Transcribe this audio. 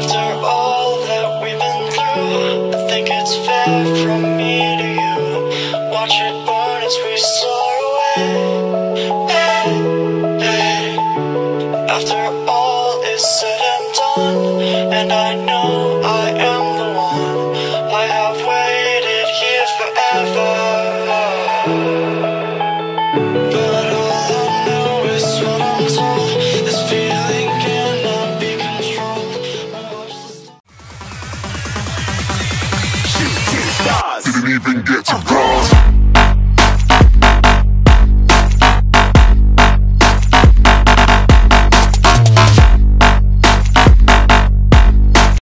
After all that we've been through, I think it's fair from me to you. Watch it burn as we soar away. Hey, hey. After all is said and done, and I know